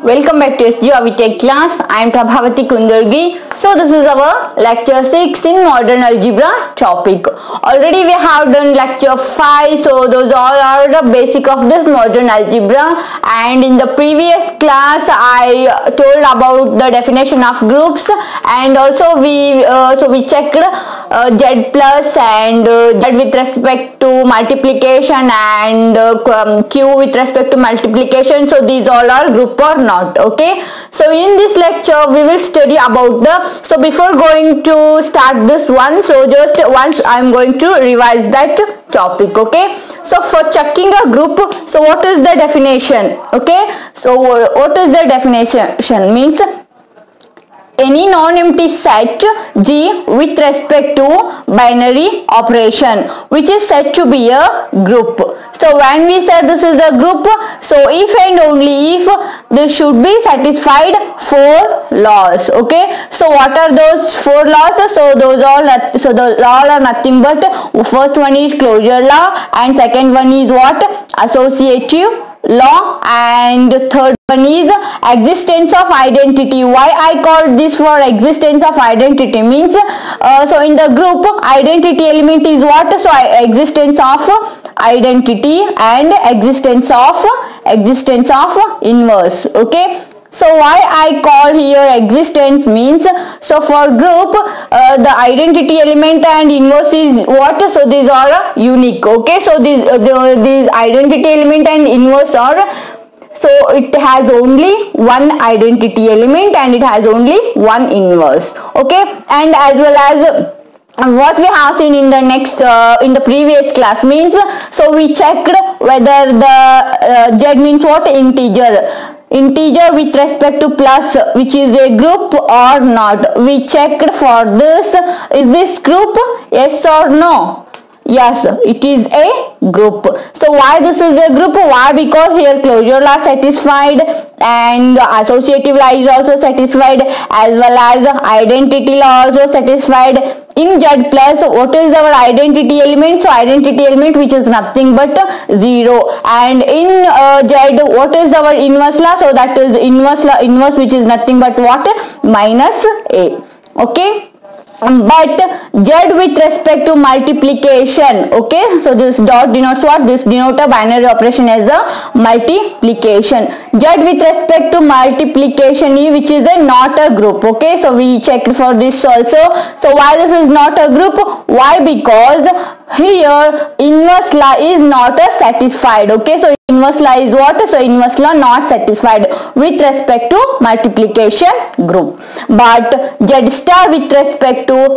Welcome back to SG Avitech class. I am Prabhavati Kundurgi. So this is our lecture 6 in modern algebra topic. Already we have done lecture 5. So those all are the basic of this modern algebra. And in the previous class I told about the definition of groups, and also we checked Z plus and Z with respect to multiplication and Q with respect to multiplication. So these all are group or not. Okay, so in this lecture we will study about so before going to start this one, so just once I am going to revise that topic. Okay, so for checking a group, so what is the definition? Okay, so what is the definition? Means any non-empty set G with respect to binary operation which is said to be a group. So when we said this is a group, so if and only if this should be satisfied 4 laws. Okay, so what are those 4 laws? So those all are nothing but first one is closure law, and second one is what? Associative law, and third one is existence of identity. Why I called this for existence of identity means so in the group identity element is what? So existence of identity and existence of inverse. Okay, so why I call here existence means, so for group the identity element and inverse is what? So these are unique. Okay, so these identity element and inverse are, so it has only one identity element and it has only one inverse. Okay, and as well as what we have seen in the next in the previous class means, so we checked whether the Z means what? Integer with respect to plus, which is a group or not. We checked for this, is this group? Yes or no? Yes, it is a group. So why this is a group? Why? Because here closure law satisfied and associative law is also satisfied, as well as identity law also satisfied. In Z plus, what is our identity element? So identity element which is nothing but 0, and in Z what is our inverse law? So that is inverse which is nothing but what? Minus a. Okay, but Z with respect to multiplication. Okay, so this dot denotes what? This denotes a binary operation as a multiplication. Z with respect to multiplication which is not a group. Okay, so we checked for this also. So why this is not a group? Why? Because here inverse law is not satisfied. Okay, so inverse law is what? So inverse law not satisfied with respect to multiplication group, but Z star with respect to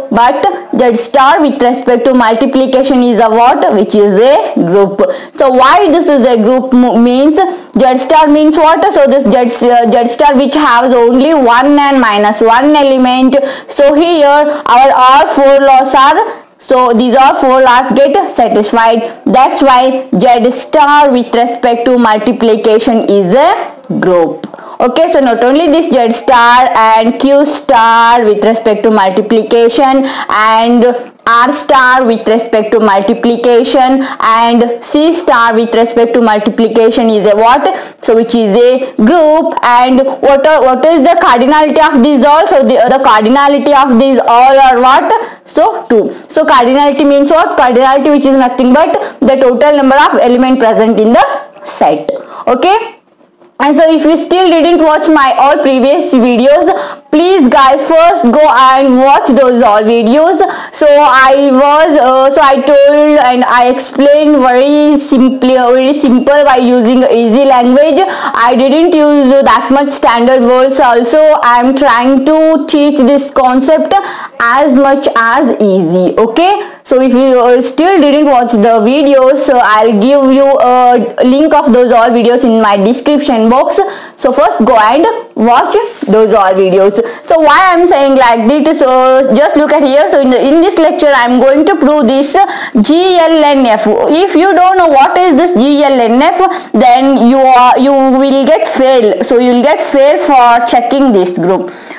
multiplication is a what? Which is a group. So why this is a group means, Z star means what? So this Z star which has only 1 and minus 1 element. So here our all 4 laws are, so these are 4 laws get satisfied. That's why Z star with respect to multiplication is a group. Okay, so not only this Z star and Q star with respect to multiplication, and R star with respect to multiplication, and C star with respect to multiplication is a what? So which is a group. And what is the cardinality of these all? So the cardinality of these all are what? So 2. So cardinality means what? Cardinality which is nothing but the total number of elements present in the set. Okay, and so if you still didn't watch my all previous videos, please guys first go and watch those all videos. So I told and I explained very simple by using easy language. I didn't use that much standard words also. I am trying to teach this concept as much as easy. Okay, so if you still didn't watch the videos, so I'll give you a link of those all videos in my description box. So first go and watch those all videos. So why I'm saying like this? So just look at here. So in this lecture I'm going to prove this GLNF. If you don't know what is this GLNF, then you will get fail. So you will get fail for checking this group.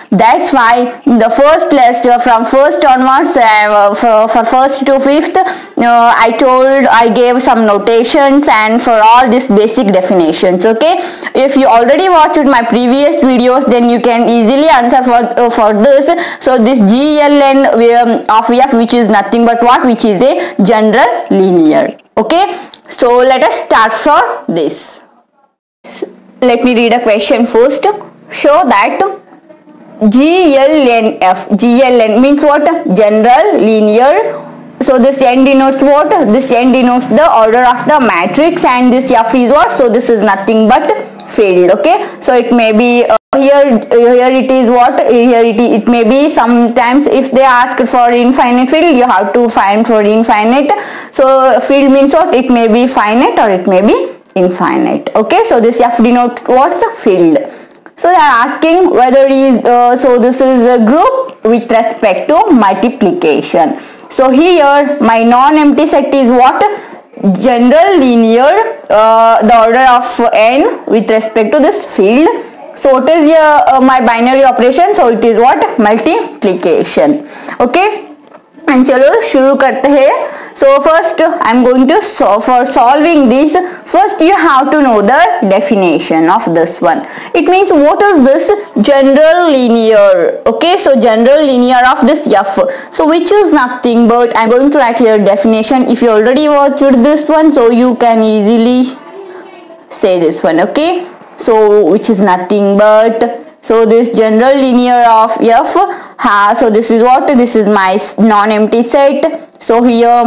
That's why the first list from first onwards, for first to fifth, I gave some notations and for all these basic definitions. Okay, if you already watched my previous videos, then you can easily answer for this. So this GLN of F, which is nothing but what, which is a general linear. Okay, so let us start for this. Let me read a question first. Show that GLN means what? General linear. So this N denotes what? This N denotes the order of the matrix, and this F is what? So this is nothing but field. Okay, so it may be here it is what? Here it may be sometimes if they ask for infinite field, you have to find for infinite. So field means what? It may be finite or it may be infinite. Okay, so this F denotes what's a field. So they are asking whether is so this is a group with respect to multiplication. So here my non-empty set is what? General linear, the order of n with respect to this field. So it is my binary operation, so it is what? Multiplication. Okay, and chalo shuru karte hai. So first I am going to for solving this, first you have to know the definition of this one. It means what is this? General linear. Okay, so general linear of this F, so which is nothing but, I am going to write here definition. If you already watched this one, so you can easily say this one. Okay, so which is nothing but, so this general linear of F so this is what? This is my non-empty set. So here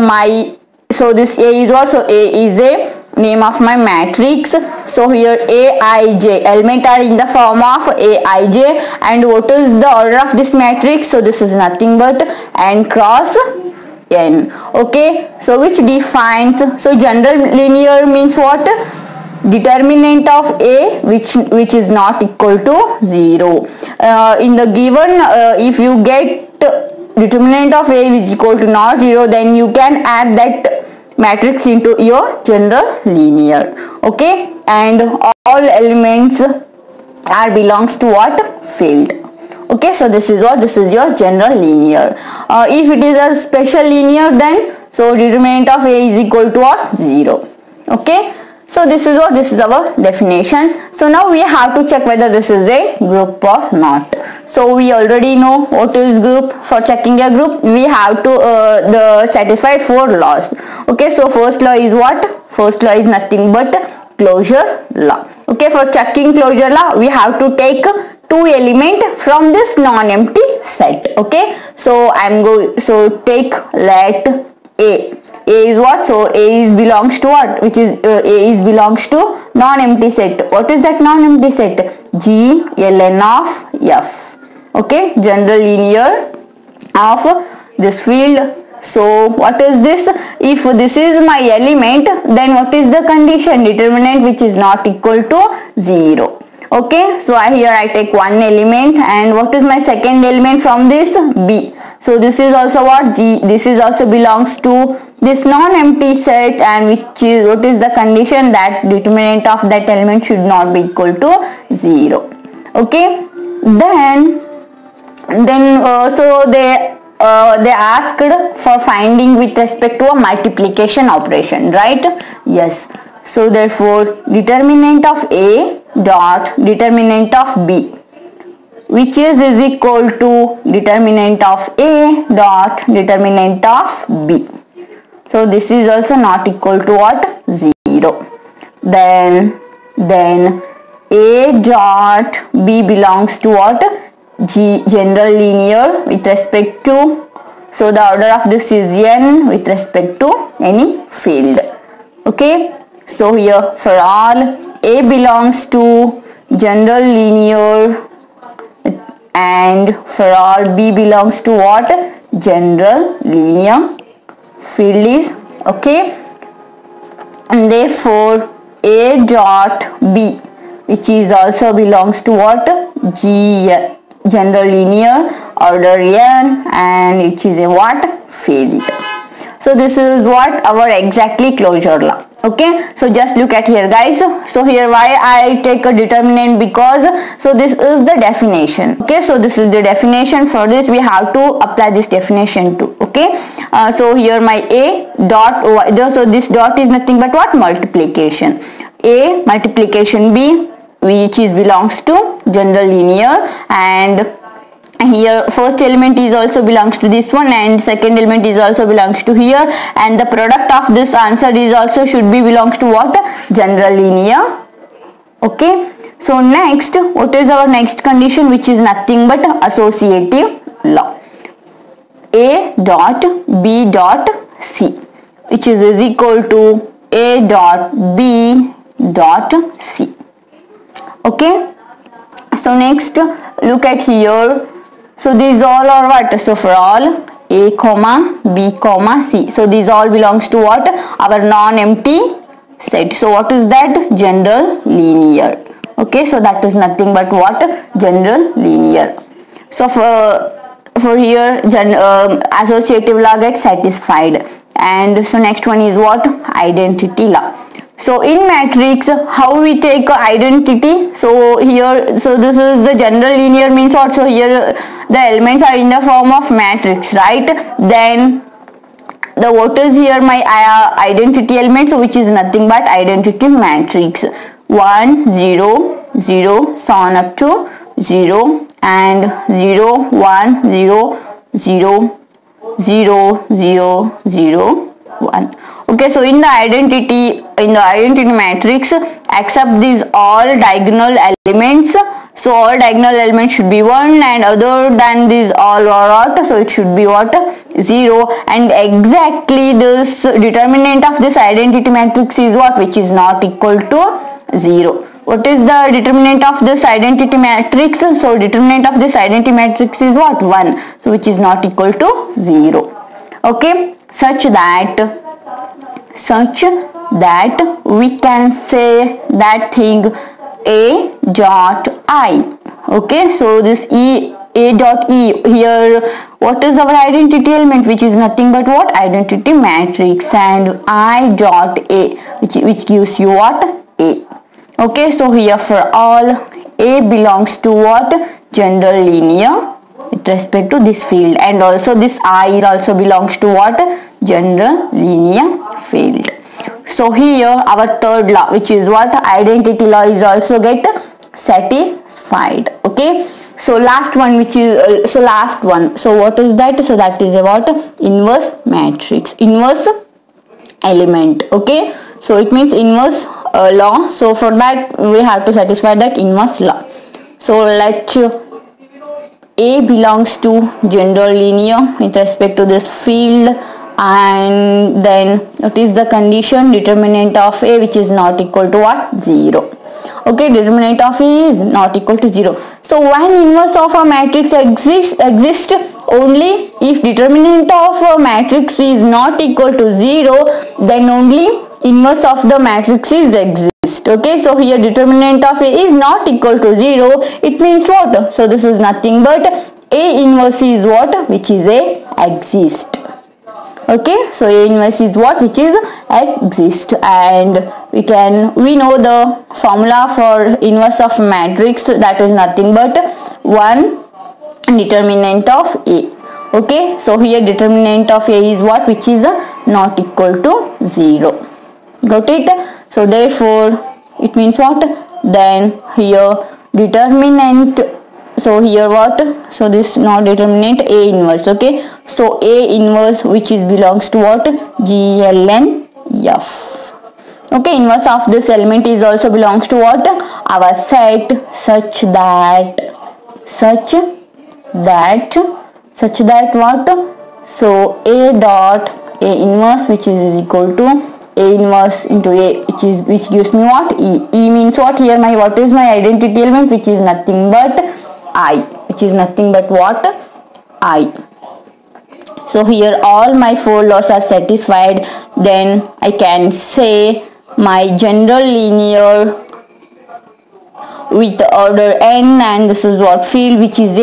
so this A is what? So A is a name of my matrix. So here Aij, element are in the form of Aij, and what is the order of this matrix? So this is nothing but n cross n. Okay, so which defines, so general linear means what? Determinant of A which is not equal to 0. In the given, if you get determinant of A is equal to not 0, then you can add that matrix into your general linear. Okay, and all elements are belongs to what? Field. Okay, so this is what? This is your general linear. If it is a special linear, then so determinant of A is equal to what? 0. Okay, so this is what? This is our definition. So now we have to check whether this is a group or not. So we already know what is group. For checking a group, we have to satisfy 4 laws. Okay, so first law is what? First law is nothing but closure law. Okay, for checking closure law, we have to take 2 elements from this non-empty set. Okay, so take let A. A is what? So A is belongs to what? Which is A is belongs to non-empty set. What is that non-empty set? GLN of F. Okay, general linear of this field. So what is this? If this is my element, then what is the condition? Determinant which is not equal to 0. Okay, so here I take one element, and what is my second element from this? B. So this is also what? G. This is also belongs to this non-empty set, and what is the condition? That determinant of that element should not be equal to 0. Okay, then so they asked for finding with respect to a multiplication operation, right? Yes. So therefore determinant of A dot determinant of B, which is equal to determinant of A dot determinant of B. So this is also not equal to what? 0. Then A dot B belongs to what? General linear with respect to, so the order of this is n with respect to any field. Okay, so here for all A belongs to general linear, and for all B belongs to what? General linear. Field is okay, and therefore A dot B, which is also belongs to what? General linear, order n, and which is a what? Field. So this is what? Our exactly closure law. Okay, so just look at here guys. So here why I take a determinant, because so this is the definition. Okay, so this is the definition. For this we have to apply this definition too. Okay, so here my a dot, so this dot is nothing but what? Multiplication. A multiplication b, which is belongs to general linear, and here first element is also belongs to this one, and second element is also belongs to here, and the product of this answer is also should be belongs to what? General linear. Okay, so next, what is our next condition, which is nothing but associative law. A dot b dot c, which is equal to a dot b dot c. Okay, so next look at here. So these all are what? So for all a comma b comma c, so these all belongs to what? Our non-empty set. So what is that? General linear. Okay, so that is nothing but what? General linear. So for here associative law gets satisfied, and so next one is what? Identity law. So in matrix, how we take identity? So here, so this is the general linear means what? So here the elements are in the form of matrix, right? Then the what is here my identity element, so which is nothing but identity matrix. 1 0 0 so on up to 0, and 0 1 0 0 0 0 0 1. Okay, so in the identity matrix, accept these all diagonal elements. So all diagonal elements should be 1, and other than these all are what? So it should be what? 0, and exactly this determinant of this identity matrix is what? Which is not equal to 0. What is the determinant of this identity matrix? So determinant of this identity matrix is what? 1, so which is not equal to 0. Okay, such that we can say that thing a dot I. Okay, so this a dot e, here what is our identity element, which is nothing but what? Identity matrix, and I dot a, which gives you what? A. Okay, so here for all a belongs to what? General linear with respect to this field, and also this I is also belongs to what? General linear field. So here our third law, which is what? Identity law, is also get satisfied. Okay, so last one, which is so what is that? So that is about inverse matrix, inverse element. Okay, so it means inverse law. So for that we have to satisfy that inverse law. So let a belongs to general linear with respect to this field, and then what is the condition? Determinant of a which is not equal to what? 0. Okay, determinant of a is not equal to 0. So when inverse of a matrix exists only if determinant of a matrix is not equal to 0, then only inverse of the matrix is exist. Okay, so here determinant of a is not equal to 0, it means what? So this is nothing but a inverse is what? Which is a exist. Okay, so a inverse is what? Which is exist, and we know the formula for inverse of matrix, that is nothing but 1 determinant of a. Okay, so here determinant of a is what? Which is not equal to 0. Got it? So therefore it means what? Then here determinant, so here what? So this not determinant, a inverse. Okay, so a inverse which is belongs to what? GLN F. Okay, inverse of this element is also belongs to what? Our set, such that what? So a dot a inverse which is equal to a inverse into a, which gives me what? E. E means what? Here my what is my identity element, which is nothing but I, which is nothing but what? I. So here all my 4 laws are satisfied. Then I can say my general linear with order n, and this is what? Field which is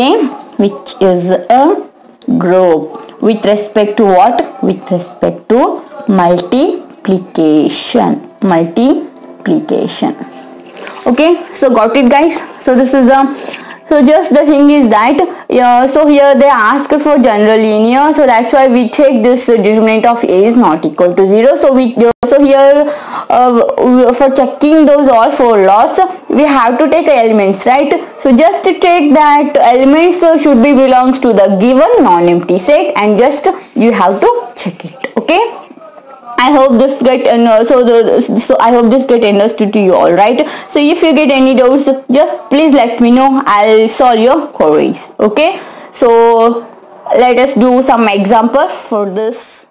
a group with respect to what? With respect to multiplication. multiplication. Okay, so got it guys? So this is the, so just the thing is that so here they ask for general linear, so that's why we take this determinant of a is not equal to 0. So we so here for checking those all four laws we have to take elements, right? So just to take that elements should be belongs to the given non-empty set, and just you have to check it. Okay, I hope this get so I hope this get understood to you all, right? So if you get any doubts, just please let me know. I'll solve your queries. Okay, so let us do some examples for this.